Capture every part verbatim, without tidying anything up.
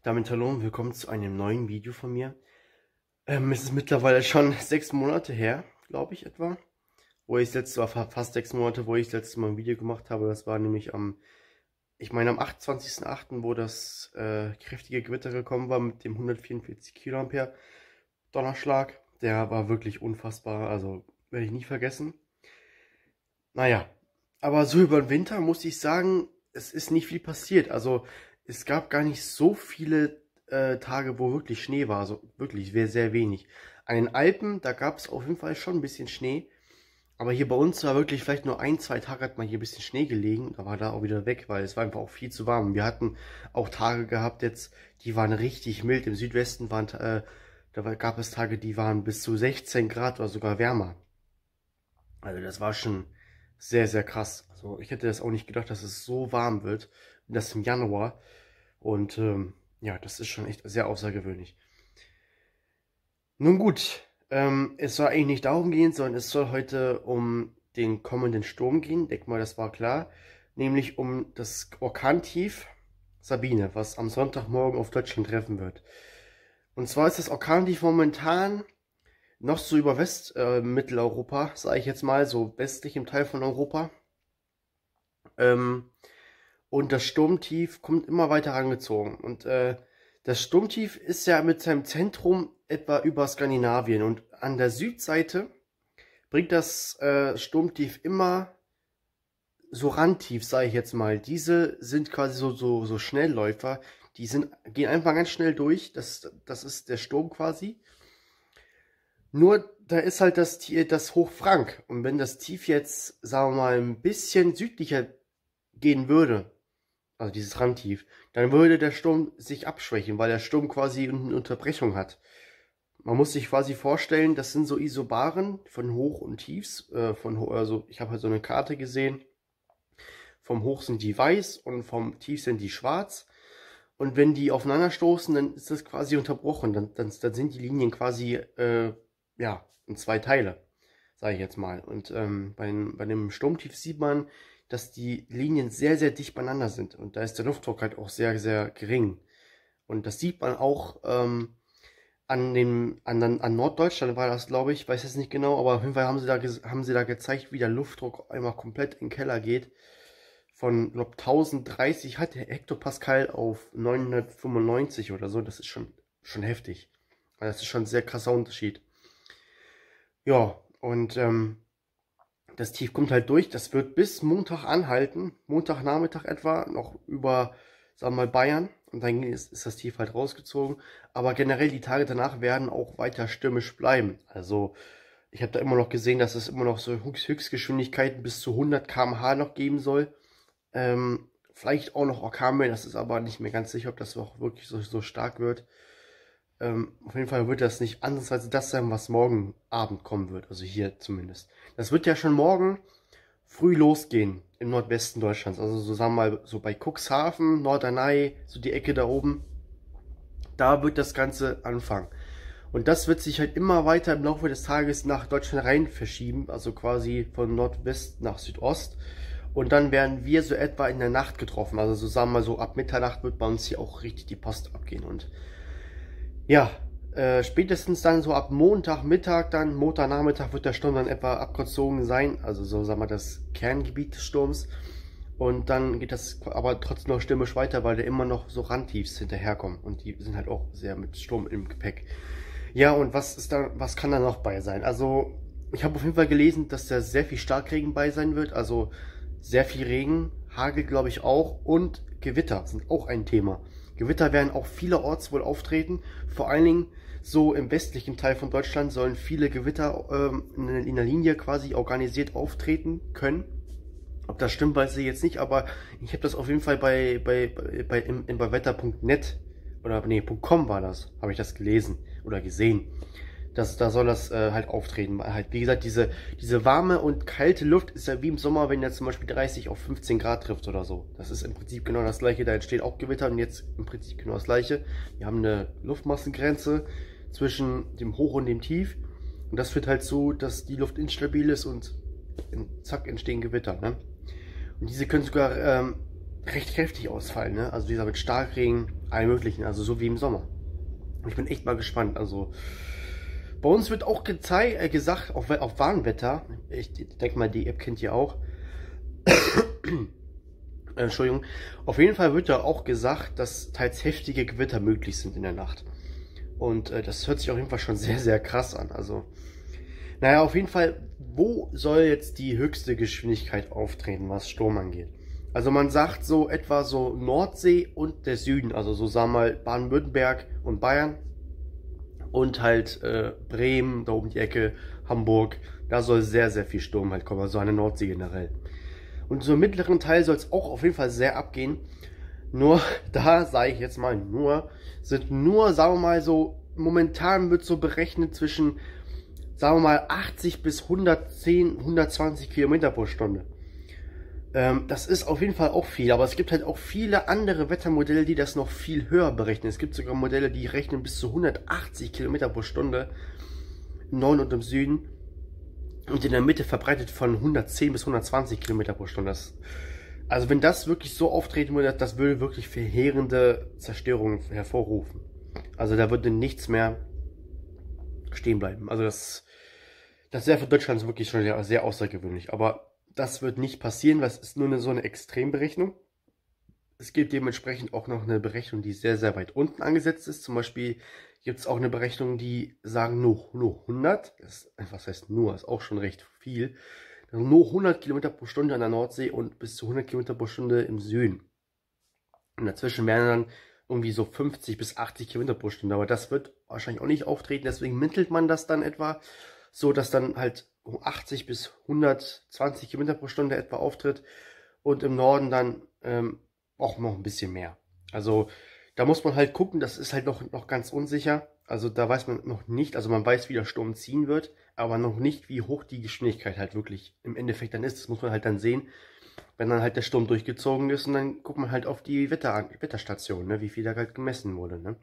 Damit hallo und willkommen zu einem neuen Video von mir. Ähm, es ist mittlerweile schon sechs Monate her, glaube ich etwa, wo ich das letzte, war fast sechs Monate, wo ich das letzte Mal ein Video gemacht habe. Das war nämlich am, ich meine am achtundzwanzigsten achten, wo das äh, kräftige Gewitter gekommen war mit dem hundertvierundvierzig Kiloampere Donnerschlag. Der war wirklich unfassbar, also werde ich nie vergessen. Naja, aber so über den Winter muss ich sagen, es ist nicht viel passiert. Also es gab gar nicht so viele äh, Tage, wo wirklich Schnee war. Also wirklich sehr, sehr wenig. An den Alpen, da gab es auf jeden Fall schon ein bisschen Schnee. Aber hier bei uns war wirklich vielleicht nur ein, zwei Tage hat man hier ein bisschen Schnee gelegen. Da war da auch wieder weg, weil es war einfach auch viel zu warm. Wir hatten auch Tage gehabt jetzt, die waren richtig mild. Im Südwesten waren, äh, da gab es Tage, die waren bis zu sechzehn Grad oder sogar wärmer. Also das war schon sehr, sehr krass. Also ich hätte das auch nicht gedacht, dass es so warm wird. Und das im Januar. Und ähm, ja, das ist schon echt sehr außergewöhnlich. Nun gut, ähm, es soll eigentlich nicht darum gehen, sondern es soll heute um den kommenden Sturm gehen. Denk mal, das war klar. Nämlich um das Orkantief Sabine, was am Sonntagmorgen auf Deutschland treffen wird. Und zwar ist das Orkantief momentan noch so über West, äh, Mitteleuropa, sage ich jetzt mal, so westlich im Teil von Europa. Ähm, und das Sturmtief kommt immer weiter rangezogen. Und äh, das Sturmtief ist ja mit seinem Zentrum etwa über Skandinavien. Und an der Südseite bringt das äh, Sturmtief immer so Randtief, sage ich jetzt mal. Diese sind quasi so, so, so Schnellläufer. Die sind, gehen einfach ganz schnell durch. Das, das ist der Sturm quasi. Nur, da ist halt das, das Hochfrank. Und wenn das Tief jetzt, sagen wir mal, ein bisschen südlicher gehen würde, also dieses Randtief, dann würde der Sturm sich abschwächen, weil der Sturm quasi eine Unterbrechung hat. Man muss sich quasi vorstellen, das sind so Isobaren von Hoch und Tiefs. Äh, von, also ich habe halt so eine Karte gesehen. Vom Hoch sind die weiß und vom Tief sind die schwarz. Und wenn die aufeinander stoßen, dann ist das quasi unterbrochen. Dann, dann, dann sind die Linien quasi äh, ja, in zwei Teile, sage ich jetzt mal. Und ähm, bei, bei dem Sturmtief sieht man, dass die Linien sehr, sehr dicht beieinander sind. Und da ist der Luftdruck halt auch sehr, sehr gering. Und das sieht man auch ähm, an, dem, an, an Norddeutschland war das, glaube ich, weiß jetzt nicht genau, aber auf jeden Fall haben sie da, haben sie da gezeigt, wie der Luftdruck einmal komplett in den Keller geht. Von, glaube tausenddreißig hat der Hektopascal auf neunhundertfünfundneunzig oder so. Das ist schon, schon heftig. Also das ist schon ein sehr krasser Unterschied. Ja, und ähm, das Tief kommt halt durch. Das wird bis Montag anhalten. Montagnachmittag etwa, noch über, sagen wir mal, Bayern. Und dann ist, ist das Tief halt rausgezogen. Aber generell die Tage danach werden auch weiter stürmisch bleiben. Also ich habe da immer noch gesehen, dass es immer noch so Höchstgeschwindigkeiten bis zu hundert Kilometer pro Stunde noch geben soll. Ähm, vielleicht auch noch Orkanwellen. Das ist aber nicht mehr ganz sicher, ob das auch wirklich so, so stark wird. Ähm, auf jeden Fall wird das nicht anders als das sein, was morgen Abend kommen wird. Also hier zumindest. Das wird ja schon morgen früh losgehen im Nordwesten Deutschlands. Also so sagen wir mal so bei Cuxhaven, Norderney, so die Ecke da oben. Da wird das Ganze anfangen. Und das wird sich halt immer weiter im Laufe des Tages nach Deutschland rein verschieben. Also quasi von Nordwest nach Südost. Und dann werden wir so etwa in der Nacht getroffen. Also so sagen wir mal so ab Mitternacht wird bei uns hier auch richtig die Post abgehen. Und ja, äh, spätestens dann so ab Montagmittag, dann Montagnachmittag wird der Sturm dann etwa abgezogen sein. Also so sagen wir das Kerngebiet des Sturms. Und dann geht das aber trotzdem noch stürmisch weiter, weil da immer noch so Randtiefs hinterherkommen. Und die sind halt auch sehr mit Sturm im Gepäck. Ja, und was ist da, was kann da noch bei sein? Also ich habe auf jeden Fall gelesen, dass da sehr viel Starkregen bei sein wird. Also sehr viel Regen, Hagel glaube ich auch und Gewitter sind auch ein Thema. Gewitter werden auch vielerorts wohl auftreten. Vor allen Dingen so im westlichen Teil von Deutschland sollen viele Gewitter ähm, in der Linie quasi organisiert auftreten können. Ob das stimmt, weiß ich jetzt nicht, aber ich habe das auf jeden Fall bei, bei, bei, bei, im, im, bei wetter punkt net oder nee, .com war das, habe ich das gelesen oder gesehen. Das, da soll das äh, halt auftreten. Halt, wie gesagt, diese, diese warme und kalte Luft ist ja wie im Sommer, wenn jetzt zum Beispiel dreißig auf fünfzehn Grad trifft oder so. Das ist im Prinzip genau das gleiche. Da entsteht auch Gewitter und jetzt im Prinzip genau das gleiche. Wir haben eine Luftmassengrenze zwischen dem Hoch und dem Tief. Und das führt halt so, dass die Luft instabil ist und zack entstehen Gewitter. Ne? Und diese können sogar ähm, recht kräftig ausfallen. Ne? Also dieser mit Starkregen allen möglichen, also so wie im Sommer. Ich bin echt mal gespannt. Also bei uns wird auch gezeigt, äh, gesagt, auf, auf Warnwetter, ich denke mal, die App kennt ihr auch. Entschuldigung. Auf jeden Fall wird da auch gesagt, dass teils heftige Gewitter möglich sind in der Nacht. Und äh, das hört sich auf jeden Fall schon sehr, sehr krass an. Also, naja, auf jeden Fall, wo soll jetzt die höchste Geschwindigkeit auftreten, was Sturm angeht? Also man sagt so etwa so Nordsee und der Süden, also so sagen wir mal Baden-Württemberg und Bayern und halt äh, Bremen, da oben die Ecke, Hamburg, da soll sehr, sehr viel Sturm halt kommen, also an der Nordsee generell. Und so im mittleren Teil soll es auch auf jeden Fall sehr abgehen. Nur, da sage ich jetzt mal nur, sind nur, sagen wir mal so, momentan wird so berechnet zwischen, sagen wir mal, achtzig bis hundertzehn, hundertzwanzig Kilometer pro Stunde. Ähm, das ist auf jeden Fall auch viel, aber es gibt halt auch viele andere Wettermodelle, die das noch viel höher berechnen. Es gibt sogar Modelle, die rechnen bis zu hundertachtzig Kilometer pro Stunde im Norden und im Süden. Und in der Mitte verbreitet von hundertzehn bis hundertzwanzig Kilometer pro Stunde. Das, also wenn das wirklich so auftreten würde, das würde wirklich verheerende Zerstörungen hervorrufen. Also da würde nichts mehr stehen bleiben. Also das, das wäre für Deutschland wirklich schon sehr, sehr außergewöhnlich. Aber das wird nicht passieren, weil es ist nur eine, so eine Extremberechnung. Es gibt dementsprechend auch noch eine Berechnung, die sehr, sehr weit unten angesetzt ist. Zum Beispiel gibt es auch eine Berechnung, die sagen nur, nur hundert. Das, was heißt nur, ist auch schon recht viel. Nur hundert Kilometer pro Stunde an der Nordsee und bis zu hundert Kilometer pro Stunde im Süden. Und dazwischen wären dann irgendwie so fünfzig bis achtzig Kilometer pro Stunde. Aber das wird wahrscheinlich auch nicht auftreten. Deswegen mittelt man das dann etwa so, dass dann halt achtzig bis hundertzwanzig Kilometer pro Stunde etwa auftritt. Und im Norden dann ähm, auch noch ein bisschen mehr. Also da muss man halt gucken, das ist halt noch, noch ganz unsicher. Also da weiß man noch nicht, also man weiß, wie der Sturm ziehen wird, aber noch nicht, wie hoch die Geschwindigkeit halt wirklich im Endeffekt dann ist. Das muss man halt dann sehen, wenn dann halt der Sturm durchgezogen ist und dann guckt man halt auf die Wetter, Wetterstation, ne, wie viel da halt gemessen wurde. Ne?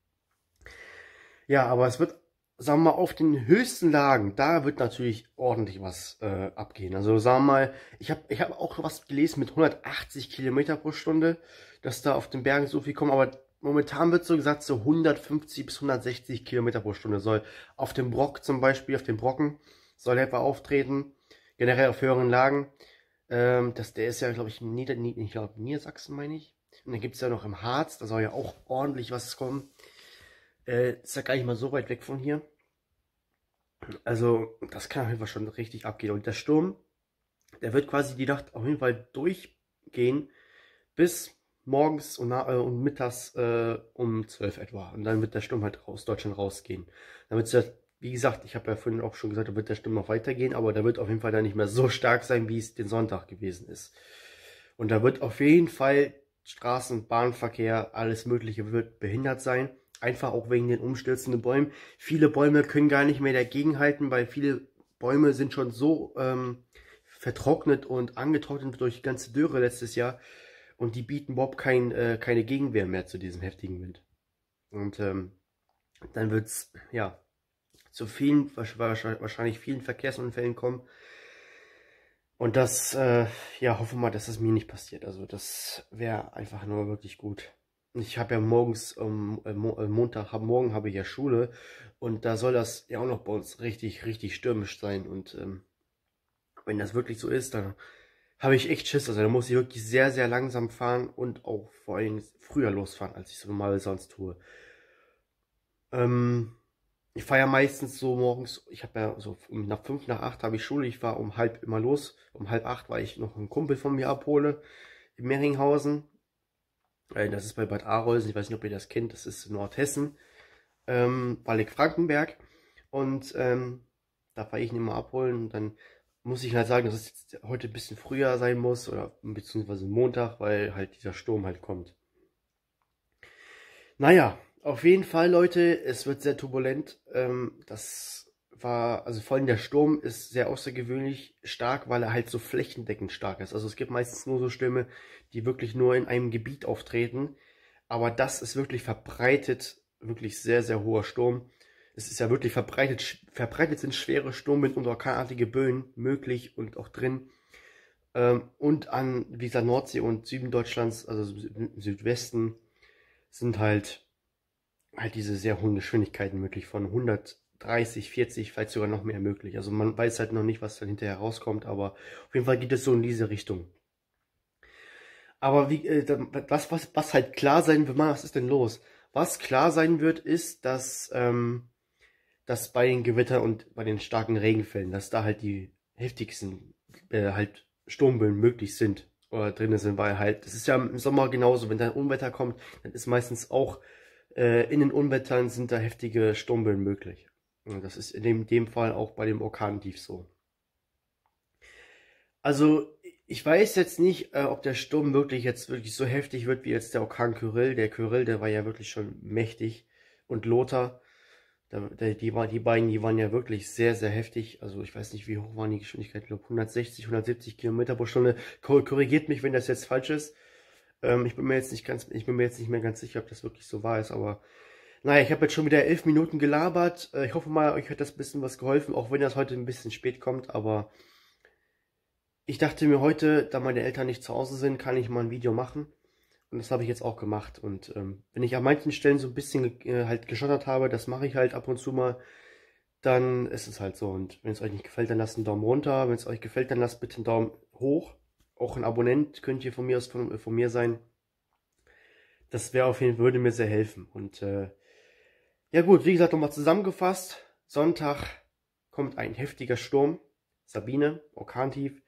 Ja, aber es wird, sagen wir mal, auf den höchsten Lagen, da wird natürlich ordentlich was äh, abgehen. Also sagen wir mal, ich habe ich hab auch was gelesen mit hundertachtzig Kilometer pro Stunde, dass da auf den Bergen so viel kommen, aber momentan wird so gesagt, so hundertfünfzig bis hundertsechzig Kilometer pro Stunde soll auf dem Brock zum Beispiel, auf dem Brocken, soll etwa auftreten, generell auf höheren Lagen. Ähm, das, der ist ja, glaube ich, Nieder, ich glaube, Niedersachsen, meine ich. Und dann gibt es ja noch im Harz, da soll ja auch ordentlich was kommen. Äh, ist ja gar nicht mal so weit weg von hier. Also, das kann auf jeden Fall schon richtig abgehen. Und der Sturm, der wird quasi die Nacht auf jeden Fall durchgehen bis morgens und, äh, und mittags äh, um zwölf etwa. Und dann wird der Sturm halt aus Deutschland rausgehen. Dann wird es ja, wie gesagt, ich habe ja vorhin auch schon gesagt, da wird der Sturm noch weitergehen, aber der wird auf jeden Fall dann nicht mehr so stark sein, wie es den Sonntag gewesen ist. Und da wird auf jeden Fall Straßen, Bahnverkehr, alles Mögliche wird behindert sein. Einfach auch wegen den umstürzenden Bäumen. Viele Bäume können gar nicht mehr dagegenhalten, weil viele Bäume sind schon so ähm, vertrocknet und angetrocknet durch die ganze Dürre letztes Jahr. Und die bieten überhaupt kein, äh, keine Gegenwehr mehr zu diesem heftigen Wind. Und ähm, dann wird es ja zu vielen, wahrscheinlich vielen Verkehrsunfällen kommen. Und das, äh, ja, hoffe mal, dass das mir nicht passiert. Also das wäre einfach nur wirklich gut. Ich habe ja morgens, ähm, äh, Montag, morgen habe ich ja Schule und da soll das ja auch noch bei uns richtig, richtig stürmisch sein. Und ähm, wenn das wirklich so ist, dann habe ich echt Schiss. Also da muss ich wirklich sehr, sehr langsam fahren und auch vor allem früher losfahren, als ich es normal sonst tue. Ähm, ich fahre ja meistens so morgens, ich habe ja so nach fünf nach acht habe ich Schule, ich fahre um halb immer los. Um halb acht, weil ich noch einen Kumpel von mir abhole in Meringhausen. Das ist bei Bad Arolsen, ich weiß nicht, ob ihr das kennt, das ist in Nordhessen, ähm, Waldeck-Frankenberg. Und ähm, da fahre ich ihn immer abholen. Und dann muss ich halt sagen, dass es jetzt heute ein bisschen früher sein muss, oder beziehungsweise Montag, weil halt dieser Sturm halt kommt. Naja, auf jeden Fall, Leute, es wird sehr turbulent. Ähm, das war, also vor allem der Sturm ist sehr außergewöhnlich stark, weil er halt so flächendeckend stark ist. Also es gibt meistens nur so Stürme, die wirklich nur in einem Gebiet auftreten. Aber das ist wirklich verbreitet, wirklich sehr, sehr hoher Sturm. Es ist ja wirklich verbreitet, verbreitet sind schwere Sturmwind und orkanartige Böen möglich und auch drin. Ähm, und an dieser Nordsee und Süden Deutschlands, also im Südwesten, sind halt, halt diese sehr hohen Geschwindigkeiten möglich, von hundertdreißig, vierzig, vielleicht sogar noch mehr möglich. Also man weiß halt noch nicht, was dann hinterher rauskommt, aber auf jeden Fall geht es so in diese Richtung. Aber wie, äh, was, was, was halt klar sein wird, was ist denn los? Was klar sein wird, ist, dass, ähm, dass bei den Gewittern und bei den starken Regenfällen, dass da halt die heftigsten äh, halt Sturmböen möglich sind oder drin sind, weil halt, das ist ja im Sommer genauso, wenn da ein Unwetter kommt, dann ist meistens auch äh, in den Unwettern sind da heftige Sturmböen möglich. Und das ist in dem, dem Fall auch bei dem Orkantief so. Also ich weiß jetzt nicht, äh, ob der Sturm wirklich jetzt wirklich so heftig wird wie jetzt der Orkan Kyrill. Der Kyrill, der war ja wirklich schon mächtig. Und Lothar, der, der, die, war, die beiden, die waren ja wirklich sehr, sehr heftig. Also ich weiß nicht, wie hoch waren die Geschwindigkeiten. Ich glaube hundertsechzig, hundertsiebzig Kilometer pro Stunde. Korrigiert mich, wenn das jetzt falsch ist. Ähm, ich bin mir jetzt nicht ganz, ich bin mir jetzt nicht mehr ganz sicher, ob das wirklich so wahr ist. Aber naja, ich habe jetzt schon wieder elf Minuten gelabert. Äh, ich hoffe mal, euch hat das ein bisschen was geholfen, auch wenn das heute ein bisschen spät kommt. Aber ich dachte mir heute, da meine Eltern nicht zu Hause sind, kann ich mal ein Video machen. Und das habe ich jetzt auch gemacht. Und ähm, wenn ich an manchen Stellen so ein bisschen äh, halt geschottert habe, das mache ich halt ab und zu mal, dann ist es halt so. Und wenn es euch nicht gefällt, dann lasst einen Daumen runter. Wenn es euch gefällt, dann lasst bitte einen Daumen hoch. Auch ein Abonnent könnt ihr von mir aus von, von mir sein. Das wäre auf jeden Fall, würde mir sehr helfen. Und äh, ja gut, wie gesagt, nochmal zusammengefasst. Sonntag kommt ein heftiger Sturm. Sabine, Orkantief.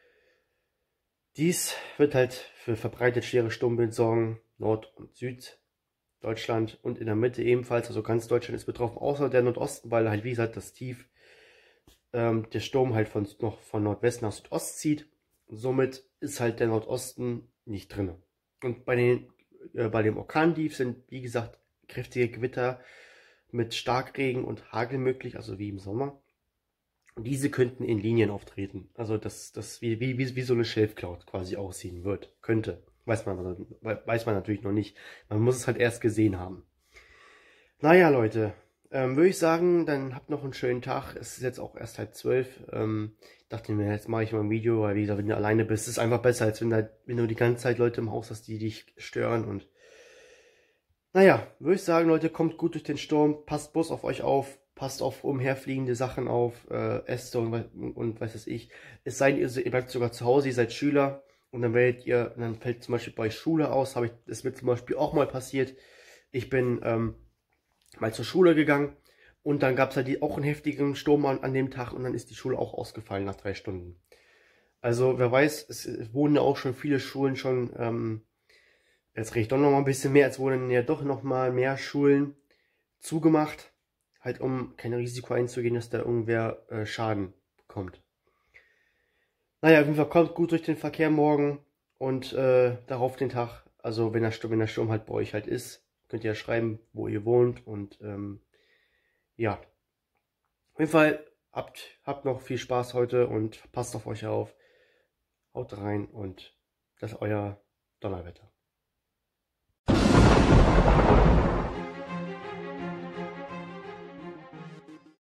Dies wird halt für verbreitet schwere Sturmböen sorgen, Nord- und Süddeutschland und in der Mitte ebenfalls, also ganz Deutschland ist betroffen, außer der Nordosten, weil halt wie gesagt das Tief, ähm, der Sturm halt von, noch von Nordwest nach Südost zieht. Und somit ist halt der Nordosten nicht drin. Und bei, den, äh, bei dem Orkantief sind wie gesagt kräftige Gewitter mit Starkregen und Hagel möglich, also wie im Sommer. Und diese könnten in Linien auftreten. Also dass das wie, wie, wie so eine Schilfcloud quasi aussehen wird. Könnte. Weiß man, weiß man natürlich noch nicht. Man muss es halt erst gesehen haben. Naja, Leute. Ähm, würde ich sagen, dann habt noch einen schönen Tag. Es ist jetzt auch erst halb zwölf. Ähm, dachte mir, jetzt mache ich mal ein Video, weil wie gesagt, wenn du alleine bist, ist es einfach besser, als wenn, da, wenn du die ganze Zeit Leute im Haus hast, die dich stören. Und naja, würde ich sagen, Leute, kommt gut durch den Sturm. Passt bloß auf euch auf. Passt auf umherfliegende Sachen auf, äh, Äste und, und weiß es ich. Es sei denn, ihr bleibt sogar zu Hause, ihr seid Schüler und dann werdet ihr, dann fällt zum Beispiel bei Schule aus, habe ich, das mir zum Beispiel auch mal passiert. Ich bin ähm, mal zur Schule gegangen und dann gab es halt die, auch einen heftigen Sturm an, an dem Tag und dann ist die Schule auch ausgefallen nach drei Stunden. Also wer weiß, es, es wurden ja auch schon viele Schulen schon, ähm, jetzt rede ich doch noch mal ein bisschen mehr, es wurden ja doch noch mal mehr Schulen zugemacht. Halt um kein Risiko einzugehen, dass da irgendwer äh, Schaden bekommt. Naja, auf jeden Fall kommt gut durch den Verkehr morgen und äh, darauf den Tag. Also wenn der, Sturm, wenn der Sturm halt bei euch halt ist, könnt ihr ja schreiben, wo ihr wohnt. Und ähm, ja, auf jeden Fall habt, habt noch viel Spaß heute und passt auf euch auf. Haut rein und das ist euer Donnerwetter.